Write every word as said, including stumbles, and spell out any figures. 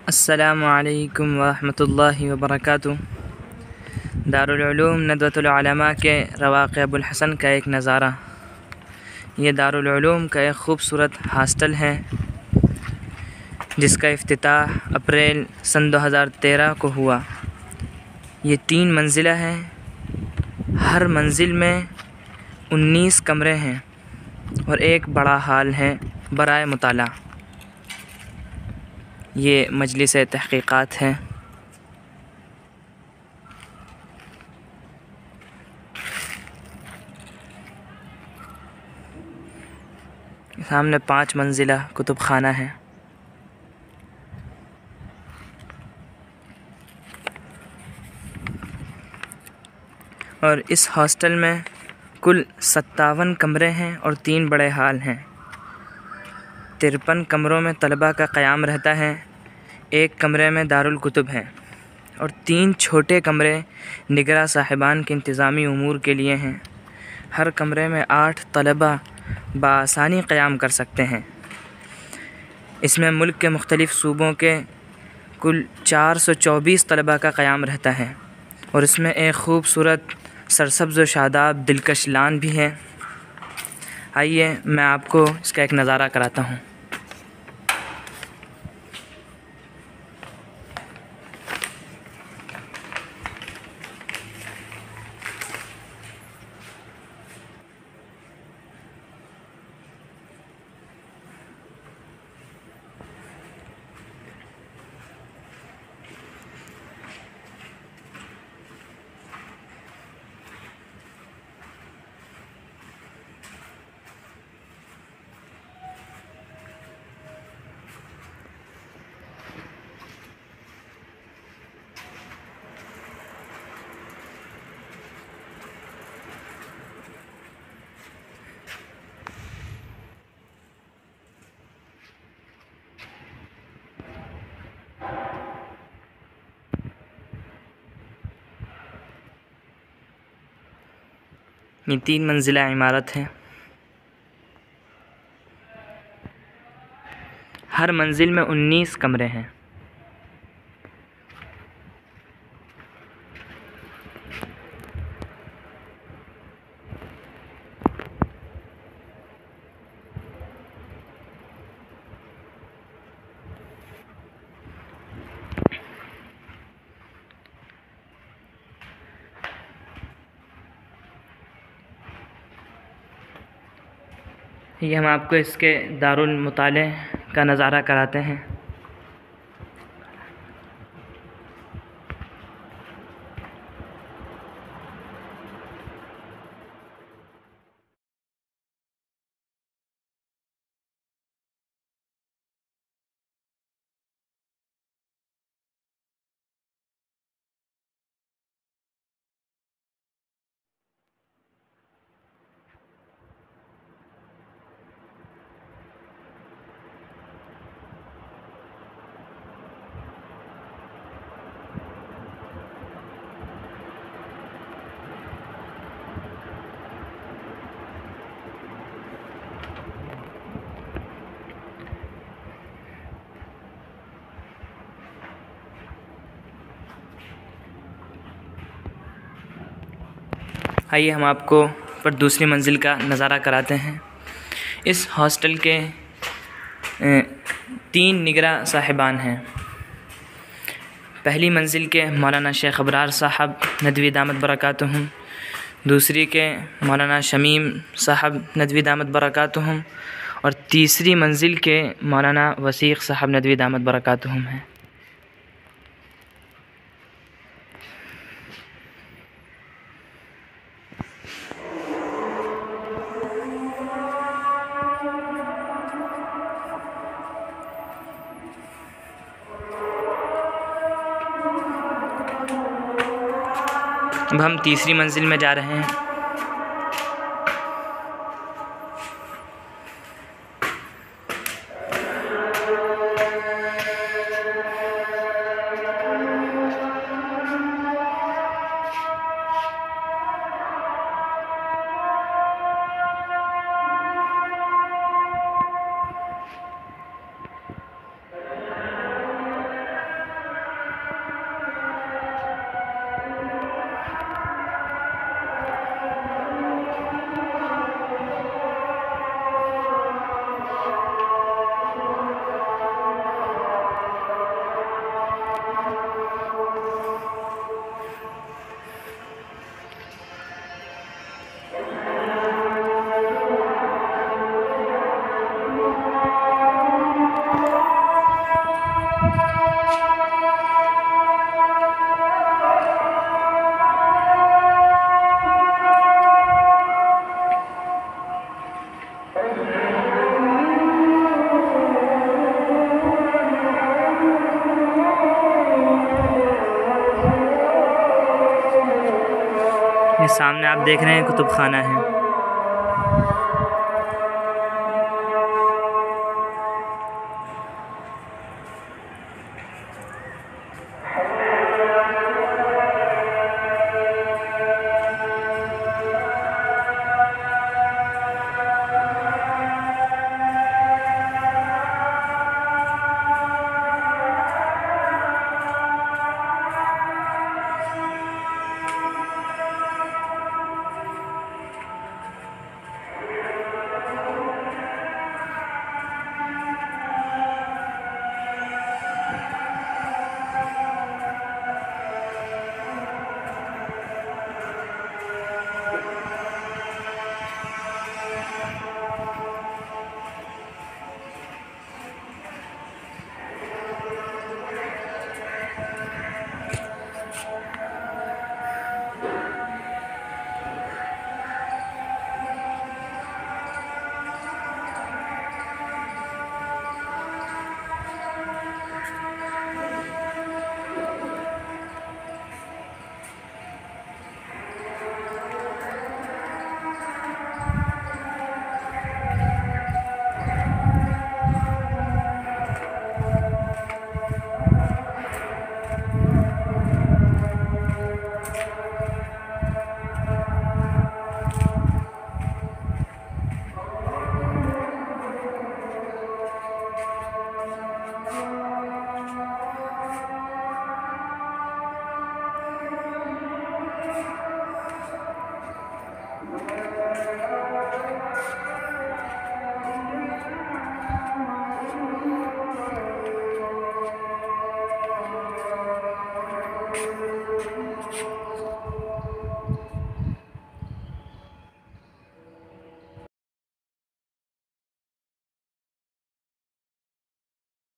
अस्सलामु अलैकुम वरहमतुल्लाहि वबरकातुह। दारुल उलूम नदवतुल उलमा के रवाक़ अबुल हसन का एक नज़ारा। ये दारुल उलूम का एक ख़ूबसूरत हॉस्टल है जिसका इफ्तिताह अप्रैल सन दो हज़ार तेरह को हुआ। ये तीन मंजिला है। हर मंजिल में उन्नीस कमरे हैं और एक बड़ा हॉल है बराए मुताला। ये मजलिस तहक़ीक़ात है। सामने पाँच मंजिला कुतुब खाना है। और इस हॉस्टल में कुल सत्तावन कमरे हैं और तीन बड़े हॉल हैं। तिरपन कमरों में तलबा का क़याम रहता है। एक कमरे में दारुल कुतुब है और तीन छोटे कमरे निगरा साहिबान के इंतज़ामी उमूर के लिए हैं। हर कमरे में आठ तलबा बआसानी क़याम कर सकते हैं। इसमें मुल्क के मुख्तलिफ़ सूबों के कुल चार सौ चौबीस तलबा का क़याम रहता है और इसमें एक ख़ूबसूरत सरसब्ज़ व शादाब दिलकश लान भी है। आइए मैं आपको इसका एक नज़ारा कराता हूँ। ये तीन मंजिला इमारत है। हर मंजिल में उन्नीस कमरे हैं। ये हम आपको इसके दारुल मुताले का नज़ारा कराते हैं। आइए हम आपको पर दूसरी मंजिल का नज़ारा कराते हैं। इस हॉस्टल के तीन निगरा साहिबान हैं। पहली मंजिल के मौलाना शेख अबरार साहब नदवी दामत बरकातुहुम, दूसरी के मौलाना शमीम साहब नदवी दामत बरकातुहुम और तीसरी मंजिल के मौलाना वसीक़ साहब नदवी दामत बरकातुहुम हैं। अब हम तीसरी मंजिल में जा रहे हैं। सामने आप देख रहे हैं कुतुब खाना है।